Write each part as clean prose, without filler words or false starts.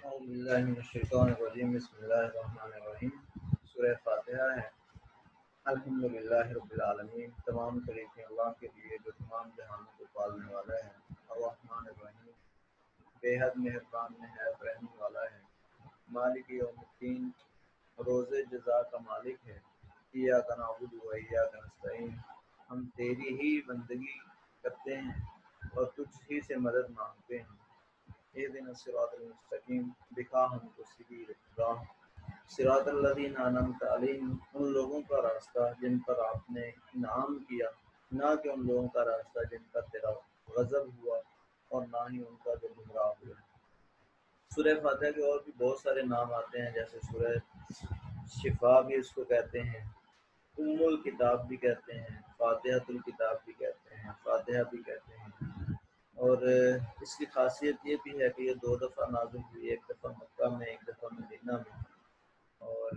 اعوذ باللہ من الشیطان الرجیم بسم اللہ الرحمن الرحیم۔ سورہ فاتحہ ہے۔ الحمدللہ رب العالمین، تمام تعریفیں اللہ کے لیے جو تمام جہانوں کو پالنے والا ہے۔ الرحمن الرحیم، بے حد مہربان نہایت رحم والا ہے۔ مالک یوم الدین، روز جزا کا مالک ہے۔ ایاک نعبد و ایاک نستعین، ہم تیری ہی بندگی کرتے ہیں اور تجھ ہی سے مدد مانگتے ہیں۔ اہدنا الصراط المستقیم، دکھا ہم کو سیدھی راہ۔ صراط الذین انعمت علیہم، ان لوگوں کا راستہ جن پر آپ نے انعام کیا، نہ کہ ان لوگوں کا راستہ جن پر تیرا غضب ہوا، اور نہ ہی ان کا جو گمراہ ہوئے۔ سورہ فاتحہ کے اور بھی بہت سارے نام آتے ہیں، جیسے سورہ شفا بھی اس کو کہتے ہیں، ام الکتاب بھی کہتے ہیں، فاتحۃ الکتاب بھی کہتے ہیں، فاتحہ بھی کہتے ہیں۔ اور اس کی خاصیت یہ بھی ہے کہ یہ 2 دفعہ نازل ہوئی، ایک دفعہ مکہ میں، ایک دفعہ مدینہ میں۔ اور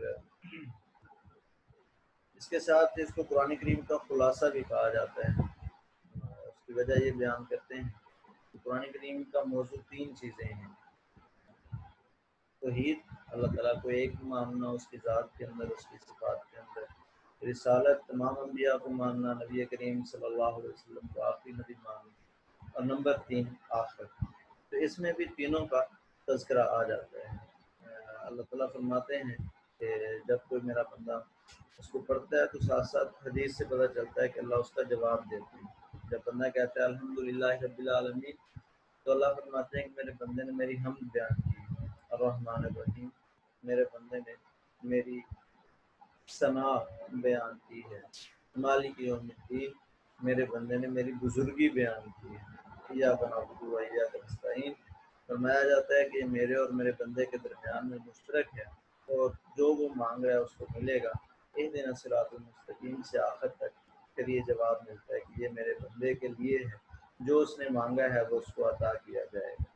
اس کے ساتھ اس کو قرآن کریم کا خلاصہ بھی کہا جاتا ہے۔ اس کی وجہ یہ بیان کرتے ہیں کہ قرآن کریم کا موضوع 3 چیزیں ہیں: توحید، اللہ تعالیٰ کو ایک ماننا اس کی ذات کے اندر، اس کی صفات کے اندر، رسالت، تمام انبیاء کو ماننا، نبی کریم صلی اللہ علیہ وسلم کو آخری نبی ماننا، اور نمبر 3 آخرت۔ تو اس میں بھی تینوں کا تذکرہ آ جاتا ہے۔ اللہ تعالیٰ فرماتے ہیں کہ جب کوئی میرا بندہ اس کو پڑھتا ہے تو ساتھ ساتھ حدیث سے پتہ چلتا ہے کہ اللہ اس کا جواب دیتے ہیں۔ جب بندہ کہتا ہے الحمدللہ رب العالمین، تو اللہ فرماتے ہیں کہ میرے بندے نے میری حمد بیان کی۔ الرحمن الرحیم، میرے بندے نے میری ثنا بیان کی ہے۔ مالک یوم الدین، میرے بندے نے میری بزرگی بیان کی ہے۔ ایاک نعبد و ایاک نستعین، فرمایا جاتا ہے کہ یہ میرے اور میرے بندے کے درمیان میں مشترک ہے، اور جو وہ مانگ رہا ہے اس کو ملے گا۔ اہدنا الصراط المستقیم سے آخر تک پھر یہ جواب ملتا ہے کہ یہ میرے بندے کے لیے ہے، جو اس نے مانگا ہے وہ اس کو عطا کیا جائے گا۔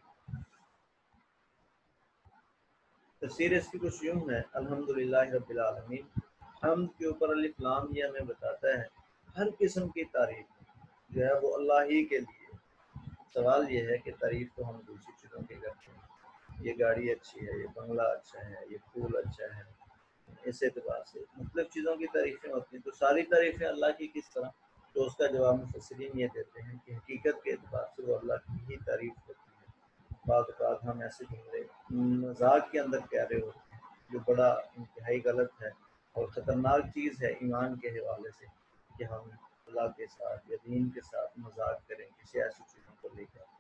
تفسیر اس کی کچھ یوں ہے: الحمدللہ رب العالمین، حمد کے اوپر الف لام یہ ہمیں بتاتا ہے ہر قسم کی تعریف جو ہے وہ اللہ ہی کے لیے۔ سوال یہ ہے کہ تعریف تو ہم دوسری چیزوں کی کرتے ہیں، یہ گاڑی اچھی ہے، یہ بنگلہ اچھا ہے، یہ پھول اچھا ہے، اس اعتبار سے مختلف چیزوں کی تعریفیں ہوتی ہیں۔ تو ساری تعریفیں اللہ کی کس طرح؟ تو اس کا جواب مفسرین یہ دیتے ہیں کہ حقیقت کے اعتبار سے وہ اللہ کی ہی تعریف ہوتی ہے۔ بعض اوقات ہم ایسے جملے مذاق کے اندر کہہ رہے ہوتے ہیں جو بڑا انتہائی غلط ہے اور خطرناک چیز ہے ایمان کے حوالے سے، کہ ہم اللہ کے ساتھ یا دین کے ساتھ مذاق کریں کسی ایسی چیزوں کو لے کر۔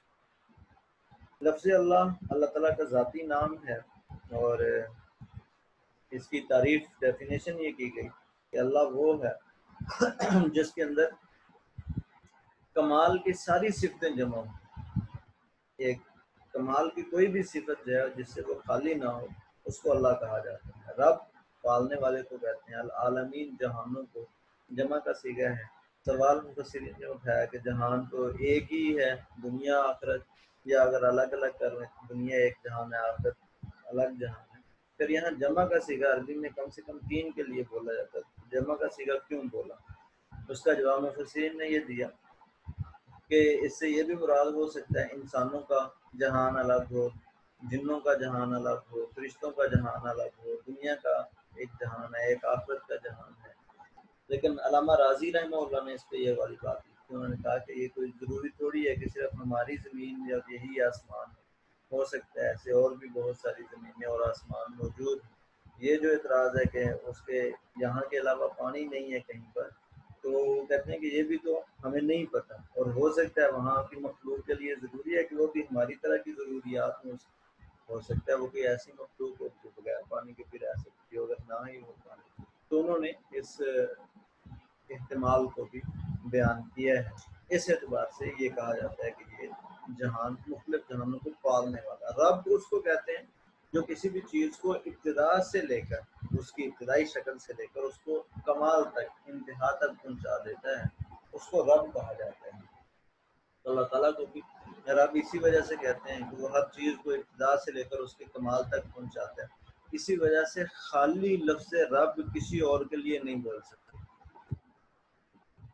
لفظ اللہ، اللہ تعالیٰ کا ذاتی نام ہے، اور اس کی تعریف ڈیفینیشن یہ کی گئی کہ اللہ وہ ہے جس کے اندر کمال کی ساری صفتیں جمع ہوں۔ ایک کمال کی کوئی بھی صفت جو ہے جس سے وہ خالی نہ ہو، اس کو اللہ کہا جاتا ہے۔ رب پالنے والے کو کہتے ہیں، العالمین جہانوں کو، جمع کا صیغہ ہے۔ سوال مفسرین نے اٹھایا کہ جہان تو ایک ہی ہے، دنیا آخرت، یا اگر الگ الگ کر رہے ہیں، دنیا ایک جہان ہے، آخرت الگ جہان ہے، پھر یہاں جمع کا صیغہ عربی میں کم سے کم 3 کے لیے بولا جاتا ہے، جمع کا صیغہ کیوں بولا؟ اس کا جواب مفسرین نے یہ دیا کہ اس سے یہ بھی مراد ہو سکتا ہے انسانوں کا جہان الگ ہو، جنوں کا جہان الگ ہو، فرشتوں کا جہان الگ ہو، دنیا کا ایک جہان ہے، ایک آخرت کا جہان ہے۔ لیکن علامہ راضی رحمہ اللہ نے اس پہ یہ والی بات کی کہ انہوں نے کہا کہ یہ کوئی ضروری تھوڑی ہے کہ صرف ہماری زمین یا یہی آسمان ہے، ہو سکتا ہے ایسے اور بھی بہت ساری زمینیں اور آسمان موجود ہیں۔ یہ جو اعتراض ہے کہ اس کے یہاں کے علاوہ پانی نہیں ہے کہیں پر، تو وہ کہتے ہیں کہ یہ بھی تو ہمیں نہیں پتہ، اور ہو سکتا ہے وہاں کی مخلوق کے لیے ضروری ہے کہ وہ بھی ہماری طرح کی ضروریات میں ہو سکتا ہے وہ کوئی ایسی مخلوق ہو جو بغیر پانی کے بھی رہ سکتی ہے، اگر نہ ہی ہو پانی۔ تو انہوں نے اس احتمال کو بھی بیان کیا ہے۔ اس اعتبار سے یہ کہا جاتا ہے کہ یہ جہان مختلف جہانوں کو پالنے والا۔ رب اس کو کہتے ہیں جو کسی بھی چیز کو ابتدا سے لے کر، اس کی ابتدائی شکل سے لے کر اس کو کمال تک، انتہا تک پہنچا دیتا ہے، اس کو رب کہا جاتا ہے۔ تو اللہ تعالیٰ کو بھی رب اسی وجہ سے کہتے ہیں کہ وہ ہر چیز کو ابتدا سے لے کر اس کے کمال تک پہنچاتا ہے۔ اسی وجہ سے خالی لفظ رب کسی اور کے لیے نہیں بول سکتے۔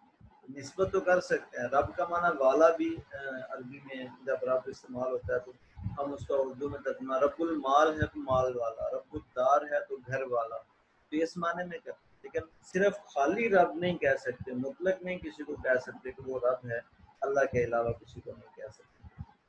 نسبت تو کر سکتے ہیں. رب کا معنی والا بھی عربی میں جب رب استعمال ہوتا ہے تو ہم اس کا اردو میں ترجمہ رب المال ہے تو مال والا، رب الدار ہے تو گھر والا، تو اس معنی میں کر. لیکن صرف خالی رب نہیں کہہ سکتے، مطلق نہیں کسی کو کہہ سکتے کہ وہ رب ہے، اللہ کے علاوہ کسی کو نہیں کہہ سکتے.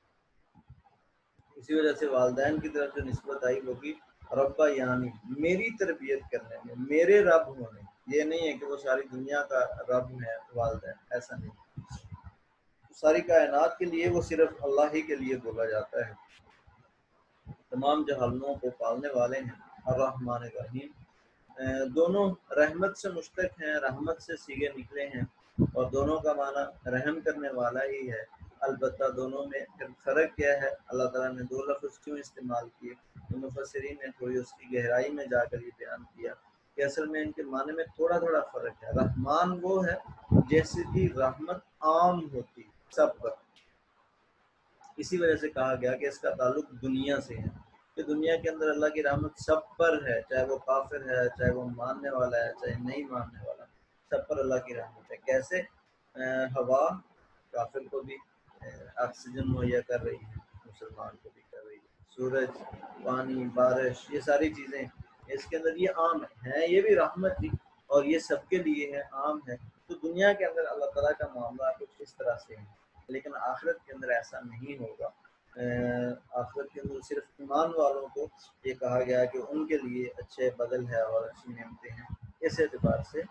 اسی وجہ سے والدین کی طرف جو نسبت آئی وہ بھی ربا، یعنی میری تربیت کرنے میں، میرے رب ہونے. یہ نہیں ہے کہ وہ ساری دنیا کا رب ہے والدین، ایسا نہیں. ساری کائنات کے لیے وہ صرف اللہ ہی کے لیے بولا جاتا ہے. تمام جہانوں کو پالنے والے ہیں. الرحمن الرحیم، دونوں رحمت سے مشتق ہیں، رحمت سے سیگے نکلے ہیں، اور دونوں کا معنی رحم کرنے والا ہی ہے. البتہ دونوں میں فرق کیا ہے؟ اللہ تعالیٰ نے دو لفظ کیوں استعمال کیے؟ تو مفسرین نے تھوڑی اس کی گہرائی میں جا کر یہ بیان کیا کہ اصل میں ان کے معنی میں تھوڑا تھوڑا فرق ہے. رحمان وہ ہے جیسے کہ رحمت عام ہوتی سب پر، اسی وجہ سے کہا گیا کہ اس کا تعلق دنیا سے ہے، کہ دنیا کے اندر اللہ کی رحمت سب پر ہے، چاہے وہ کافر ہے، چاہے وہ ماننے والا ہے، چاہے نہیں ماننے والا، سب پر اللہ کی رحمت ہے. کیسے؟ ہوا کافر کو بھی آکسیجن مہیا کر رہی ہے، مسلمان کو بھی کر رہی ہے. سورج، پانی، بارش، یہ ساری چیزیں اس کے اندر یہ عام ہیں، یہ بھی رحمت تھی اور یہ سب کے لیے ہے، عام ہے. تو دنیا کے اندر اللہ تعالیٰ کا معاملہ کچھ اس طرح سے ہے، لیکن آخرت کے اندر ایسا نہیں ہوگا. آخرت کے اندر صرف ایمان والوں کو یہ کہا گیا کہ ان کے لیے اچھے بدل ہے اور اچھی نعمتیں ہیں. اس اعتبار سے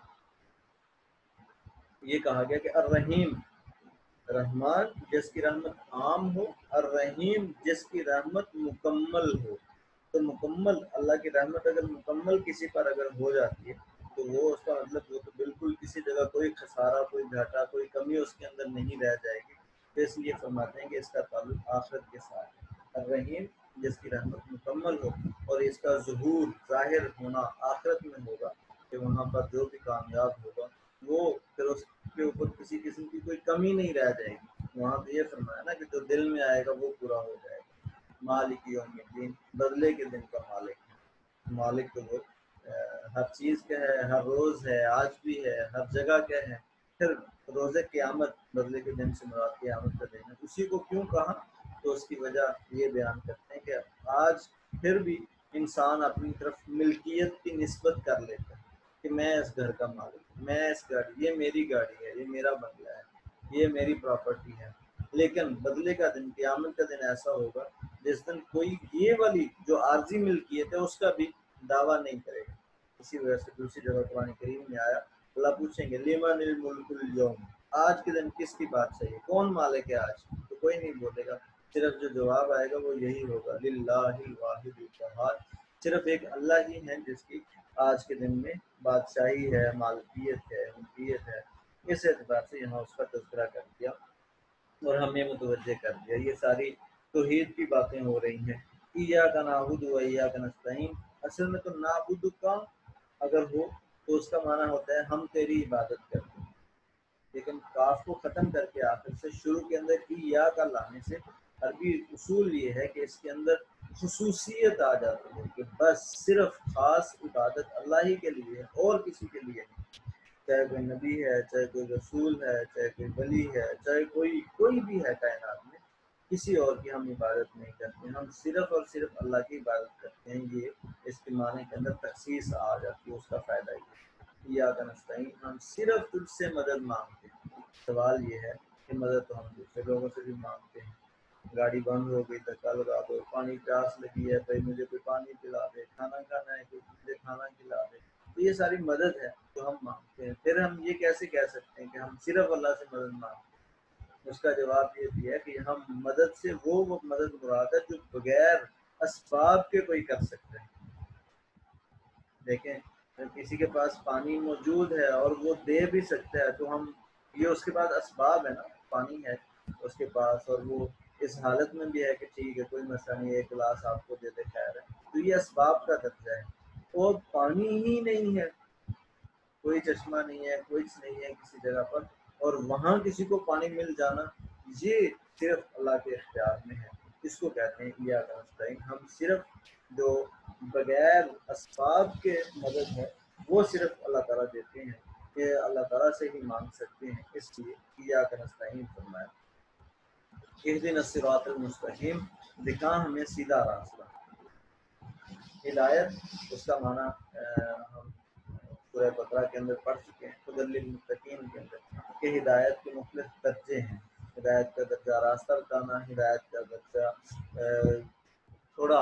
یہ کہا گیا کہ الرحیم، رحمان جس کی رحمت عام ہو، الرحیم جس کی رحمت مکمل ہو. تو مکمل اللہ کی رحمت اگر مکمل کسی پر اگر ہو جاتی ہے تو وہ اس کا مطلب وہ تو بالکل کسی جگہ کوئی خسارہ، کوئی گھاٹا، کوئی کمی اس کے اندر نہیں رہ جائے گی. تو اس لیے فرماتے ہیں کہ اس کا تعلق آخرت کے ساتھ ہے. الرحیم جس کی رحمت مکمل ہو، اور اس کا ظہور، ظاہر ہونا آخرت میں ہوگا، کہ وہاں پر جو بھی کامیاب ہوگا وہ پھر اس کے اوپر کسی قسم کی کوئی کمی نہیں رہ جائے گی. وہاں پہ یہ فرمایا نا کہ جو دل میں آئے گا وہ پورا ہو جائے گا. مالک یوم الدین، بدلے کے دن کا مالک ہے. مالک تو وہ ہر چیز کا ہے، ہر روز ہے، آج بھی ہے، ہر جگہ کا ہے. پھر روز قیامت، بدلے کے دن سے مراد قیامت کا دن ہے. اسی کو کیوں کہا؟ تو اس کی وجہ یہ بیان کرتے ہیں کہ آج پھر بھی انسان اپنی طرف ملکیت کی نسبت کر لیتا ہے کہ میں اس گھر کا مالک ہوں، میں اس گاڑی، یہ میری گاڑی ہے، یہ میرا بنگلہ ہے، یہ میری پراپرٹی ہے. لیکن بدلے کا دن، قیامت کا دن ایسا ہوگا جس دن کوئی یہ والی جو عارضی ملکیت ہے اس کا بھی دعویٰ نہیں کرے گا. اسی وجہ سے دوسری جگہ قرآن کریم میں آیا، اللہ پوچھیں گے لمن الملک اليوم، آج کے دن کس کی بات چاہیے، کون مالک ہے آج؟ تو کوئی نہیں بولے گا. صرف جو جواب آئے گا وہ یہی ہوگا، للہ الواحد القہار، صرف ایک اللہ ہی ہے جس کی آج کے دن میں بادشاہی ہے، مالکیت ہے، ملکیت ہے. اس اعتبار سے یہاں اس کا تذکرہ کر دیا اور ہمیں متوجہ کر دیا. یہ ساری توحید کی باتیں ہو رہی ہیں. ایاک نعبد و ایاک نستعین، اصل میں تو نعبد کا اگر ہو تو اس کا معنی ہوتا ہے ہم تیری عبادت کرتے ہیں، لیکن کاف کو ختم کر کے آخر سے شروع کے اندر یا کا لانے سے عربی اصول یہ ہے کہ اس کے اندر خصوصیت آ جاتی ہے کہ بس صرف خاص عبادت اللہ ہی کے لیے اور کسی کے لیے نہیں. چاہے کوئی نبی ہے، چاہے کوئی رسول ہے، چاہے کوئی ولی ہے، چاہے کوئی بھی ہے کائنات میں، کسی اور کی ہم عبادت نہیں کرتے، ہم صرف اور صرف اللہ کی عبادت کرتے ہیں. یہ اس کے معنی کے اندر تخصیص آ جاتی ہے. اس کا فائدہ یہ یا کا نستعین، ہم صرف تجھ سے مدد مانگتے ہیں. سوال یہ ہے کہ مدد تو ہم دوسرے لوگوں سے بھی مانگتے ہیں. گاڑی بند ہو گئی، دھکا لگا دو، پانی پیاس لگی ہے، بھائی مجھے کوئی پانی پلا دے، کھانا کھانا ہے کوئی مجھے کھانا کھلا دے. تو یہ ساری مدد ہے جو ہم مانگتے ہیں. پھر ہم یہ کیسے کہہ سکتے ہیں کہ ہم صرف اللہ سے مدد مانگتے ہیں؟ اس کا جواب یہ بھی ہے کہ ہم مدد سے وہ مدد مراد ہے جو بغیر اسباب کے کوئی کر سکتے ہیں. دیکھیں کسی کے پاس پانی موجود ہے اور وہ دے بھی سکتا ہے تو ہم، یہ اس کے پاس اسباب ہے نا، پانی ہے اس کے پاس اور وہ اس حالت میں بھی ہے کہ ٹھیک ہے کوئی مسئلہ نہیں، ایک گلاس آپ کو دے دے خیر ہے، تو یہ اسباب کا درجہ ہے. اور پانی ہی نہیں ہے، کوئی چشمہ نہیں ہے، کچھ نہیں ہے کسی جگہ پر، اور وہاں کسی کو پانی مل جانا یہ صرف اللہ کے اختیار میں ہے. اس کو کہتے ہیں یا نستعین، ہم صرف جو بغیر اسباب کے مدد ہے وہ صرف اللہ تعالیٰ دیتے ہیں. یہ اللہ تعالیٰ سے ہی مانگ سکتے ہیں، اس لیے ایاک نستعین فرمایا۔ اہدنا الصراط المستقیم، دکھا ہمیں سیدھا راستہ۔ ہدایت اس کا معنی ہم سورہ بقرہ کے اندر پڑھ چکے ہیں، ہدی للمتقین کے اندر، کہ ہدایت کے مختلف درجے ہیں۔ ہدایت کا درجہ راستہ بتانا، ہدایت کا درجہ تھوڑا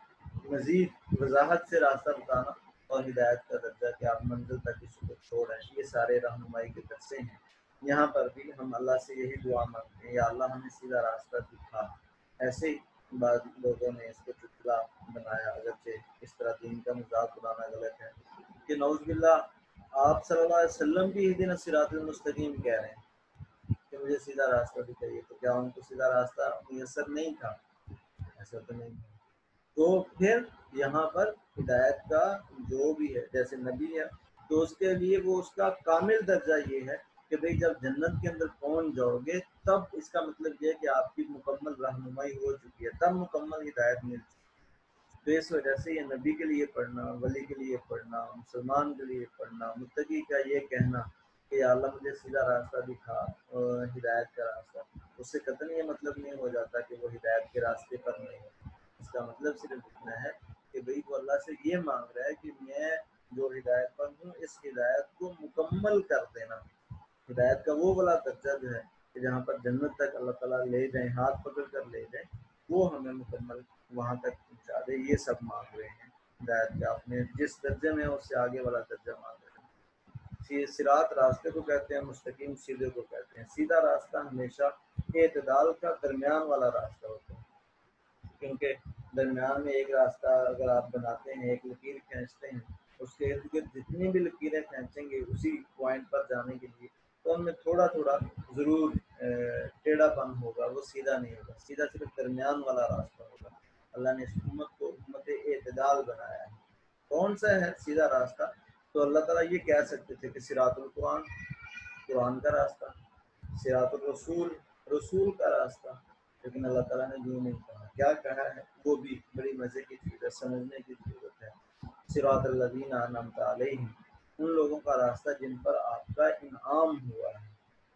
مزید وضاحت سے راستہ بتانا، اور ہدایت کا درجہ کہ آپ منزل تک کسی کو چھوڑیں، یہ سارے رہنمائی کے درجے ہیں۔ یہاں پر بھی ہم اللہ سے یہی دعا مانگتے ہیں، یا اللہ ہمیں سیدھا راستہ دکھا۔ ایسے ہی بعض لوگوں نے اس کو چٹکلا بنایا، اگرچہ اس طرح دین کا مذاق اڑانا غلط ہے، کہ نعوذ باللہ آپ صلی اللہ علیہ وسلم بھی اہدنا الصراط المستقیم کہہ رہے ہیں کہ مجھے سیدھا راستہ دکھائیے، تو کیا ان کو سیدھا راستہ میسر نہیں تھا؟ ایسا تو نہیں ہے۔ تو پھر یہاں پر ہدایت کا جو بھی ہے، جیسے نبی ہے تو اس کے لیے وہ اس کا کامل درجہ یہ ہے کہ بھئی جب جنت کے اندر پہنچ جاؤ گے تب اس کا مطلب یہ ہے کہ آپ کی مکمل رہنمائی ہو چکی ہے، تب مکمل ہدایت مل چکی ہے۔ تو اس وجہ سے یہ نبی کے لیے پڑھنا، ولی کے لیے پڑھنا، مسلمان کے لیے پڑھنا، متقی کا یہ کہنا کہ یا اللہ مجھے سیدھا راستہ دکھا، ہدایت کا راستہ، اس سے قطعاً یہ مطلب نہیں ہو جاتا کہ وہ ہدایت کے راستے پر نہیں ہے۔ اس کا مطلب صرف اتنا ہے کہ بھئی وہ اللہ سے یہ مانگ رہا ہے کہ میں جو ہدایت پر ہوں اس ہدایت کو مکمل کر دینا۔ ہدایت کا وہ والا درجہ جو ہے کہ جہاں پر جنت تک اللہ تعالیٰ لے جائیں، ہاتھ پکڑ کر لے جائیں، وہ ہمیں مکمل وہاں تک پہنچا دے، یہ سب مانگ رہے ہیں ہدایت کا۔ آپ نے جس درجے میں اس سے آگے والا درجہ مانگ رہے ہیں۔ صراط راستے کو کہتے ہیں، مستقیم سیدھے کو کہتے ہیں۔ سیدھا راستہ ہمیشہ اعتدال کا درمیان والا راستہ ہوتا ہے، کیونکہ درمیان میں ایک راستہ اگر آپ بناتے ہیں، ایک لکیر کھینچتے ہیں، اس کے ارد گرد جتنی بھی لکیریں کھینچیں گے اسی پوائنٹ پر جانے کے لیے، تو ان میں تھوڑا تھوڑا ضرور ٹیڑھا پن ہوگا، وہ سیدھا نہیں ہوگا، سیدھا صرف درمیان والا راستہ ہوگا۔ اللہ نے اس امت کو امت اعتدال بنایا ہے۔ کون سا ہے سیدھا راستہ؟ تو اللہ تعالیٰ یہ کہہ سکتے تھے کہ صراط القرآن، قرآن کا راستہ، صراط الرسول، رسول کا راستہ، لیکن اللہ تعالیٰ نے یوں نہیں کہا۔ کیا کہا ہے وہ بھی بڑی مزے کی چیز ہے، سمجھنے کی ضرورت ہے۔ صراط الذین انعمت علیہم، ان لوگوں کا راستہ جن پر آپ کا انعام ہوا ہے۔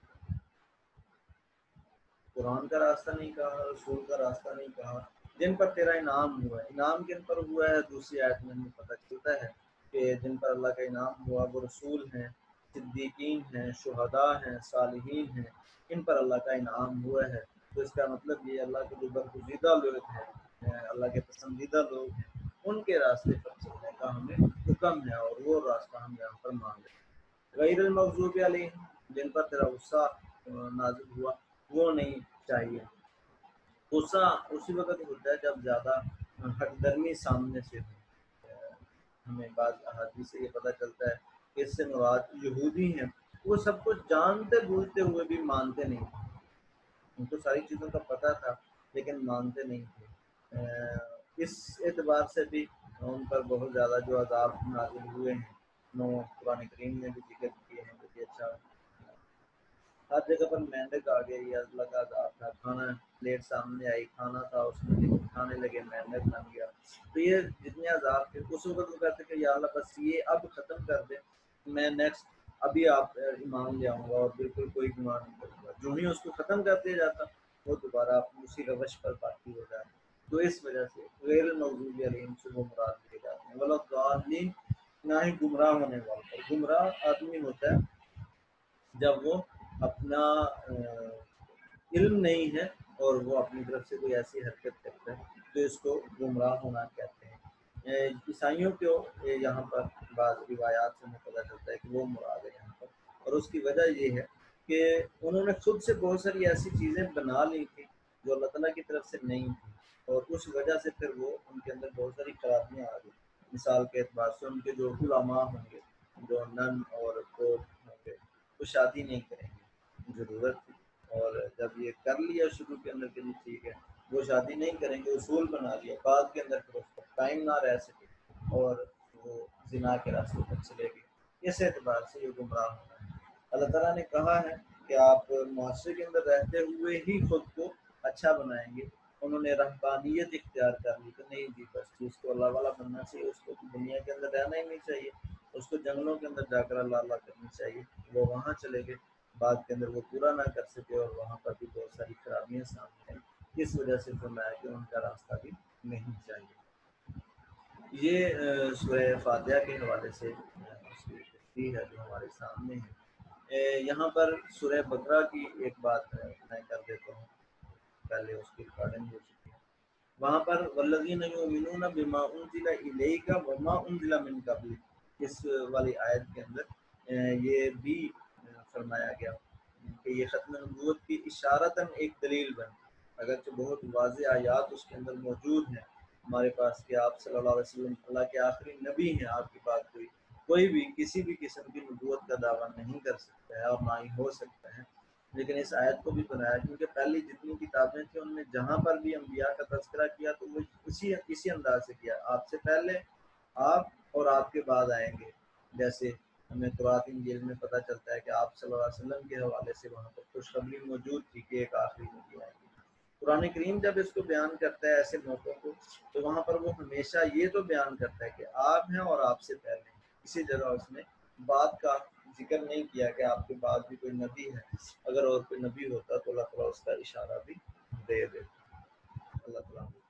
قرآن کا راستہ نہیں کہا، رسول کا راستہ نہیں کہا، جن پر تیرا انعام ہوا ہے۔ انعام کن پر ہوا ہے؟ دوسری آیت میں ہمیں پتہ چلتا ہے کہ جن پر اللہ کا انعام ہوا وہ رسول ہیں، صدیقین ہیں، شہداء ہیں، صالحین ہیں، ان پر اللہ کا انعام ہوا ہے۔ تو اس کا مطلب یہ اللہ کے جو برگزیدہ لوگ ہیں، اللہ کے پسندیدہ لوگ ہیں، ان کے راستے پر چلنے کا ہمیں حکم ہے، اور وہ راستہ ہم یہاں پر مانگ رہے ہیں۔ غیر المغضوب علیہم، جن پر تیرا غصہ نازل ہوا وہ نہیں چاہیے۔ غصہ اسی وقت ہوتا ہے جب زیادہ حق درمی سامنے سے ہو۔ ہمیں بعض احادیث سے یہ پتہ چلتا ہے کہ اس سے مراد یہودی ہیں، وہ سب کچھ جانتے بوجھتے ہوئے بھی مانتے نہیں تھے، ان کو ساری چیزوں کا پتہ تھا لیکن مانتے نہیں تھے۔ اس اعتبار سے بھی ان پر بہت زیادہ جو عذاب نازل ہوئے ہیں، قرآن کریم نے بھی ذکر کیے ہیں کہ اچھا ہر جگہ پر مینڈک آ گئی، اللہ کا عذاب تھا، کھانا پلیٹ سامنے آئی، کھانا تھا اس میں لیکن کھانے لگے، مینڈک بن گیا۔ تو یہ جتنے عذاب تھے اس وقت وہ کہتے کہ یا اللہ بس یہ اب ختم کر دے، میں نیکسٹ ابھی آپ ایمان لے آؤں گا اور بالکل کوئی گناہ نہیں کروں گا۔ جو ہی اس کو ختم کر دیا جاتا وہ دوبارہ اسی روش پر باقی ہو جاتا۔ تو اس وجہ سے غیر المغضوب علیہم سے وہ مراد لیے جاتے ہیں، ولا الضالین، نہ ہی گمراہ ہونے والے۔ گمراہ آدمی ہوتا ہے جب وہ اپنا علم نہیں ہے اور وہ اپنی طرف سے کوئی ایسی حرکت کرتا ہے تو اس کو گمراہ ہونا کہتے ہیں۔ عیسائیوں کو یہاں پر بعض روایات سے ہمیں پتہ چلتا ہے کہ وہ مراد ہے یہاں پر، اور اس کی وجہ یہ ہے کہ انہوں نے خود سے بہت ساری ایسی چیزیں بنا لی تھی جو اللہ تعالیٰ کی طرف سے نہیں تھی، اور اس وجہ سے پھر وہ ان کے اندر بہت ساری خرابیاں آ گئی۔ مثال کے اعتبار سے ان کے جو علماء ہوں گے، جو نن اور کوٹ ہوں گے، وہ شادی نہیں کریں گے، ضرورت تھی، اور جب یہ کر لیا شروع کے اندر کہ جی ٹھیک ہے وہ شادی نہیں کریں گے، اصول بنا لیا، بعد کے اندر پھر اس پر قائم نہ رہ سکے اور وہ زنا کے راستے پر چلے گئے۔ اس اعتبار سے یہ گمراہ ہونا ہے۔ اللہ تعالیٰ نے کہا ہے کہ آپ معاشرے کے اندر رہتے ہوئے ہی خود کو اچھا بنائیں گے۔ انہوں نے رہبانیت اختیار کر لی کہ نہیں جی بس جس کو اللہ والا بننا چاہیے اس کو دنیا کے اندر رہنا ہی نہیں چاہیے، اس کو جنگلوں کے اندر جا کر اللہ اللہ کرنی چاہیے. وہ وہاں چلے گئے، بعد کے اندر وہ پورا نہ کر سکے اور وہاں پر بھی بہت ساری خرابیاں سامنے آئیں. اس وجہ سے فرمایا کہ ان کا راستہ بھی نہیں چاہیے. یہ سورہ فاتحہ کے حوالے سے اس کی تشریح ہے جو ہمارے سامنے ہے. یہاں پر سورہ بقرہ کی ایک بات میں کر دیتا ہوں، پہلے اس کی ریکارڈنگ ہو چکی ہے. وہاں پر والذین یؤمنون بما انزل الیک وما انزل من قبلک، اس والی آیت کے اندر یہ بھی فرمایا گیا کہ یہ ختم نبوت کی اشارتاً ایک دلیل بن، اگرچہ بہت واضح آیات اس کے اندر موجود ہیں ہمارے پاس کہ آپ صلی اللہ علیہ وسلم اللہ کے آخری نبی ہیں. آپ کی بات کوئی بھی کسی بھی قسم کی نبوت کا دعویٰ نہیں کر سکتا ہے اور نہ ہی ہو سکتا ہے. لیکن اس آیت کو بھی بنایا کیونکہ پہلی جتنی کتابیں تھیں ان میں جہاں پر بھی انبیاء کا تذکرہ کیا تو وہ اسی انداز سے کیا، آپ سے پہلے، آپ اور آپ کے بعد آئیں گے. جیسے ہمیں تورات انجیل میں پتہ چلتا ہے کہ آپ صلی اللہ علیہ وسلم کے حوالے سے وہاں پر خوشخبری موجود تھی کہ ایک آخری نبی آئے گی. قرآن کریم جب اس کو بیان کرتا ہے ایسے موقعوں کو تو وہاں پر وہ ہمیشہ یہ تو بیان کرتا ہے کہ آپ ہیں اور آپ سے پہلے. اسی جگہ اس نے بات کا ذکر نہیں کیا کہ آپ کے بعد بھی کوئی نبی ہے. اگر اور کوئی نبی ہوتا تو اللہ تعالیٰ اس کا اشارہ بھی دے دیتا. اللہ تعالیٰ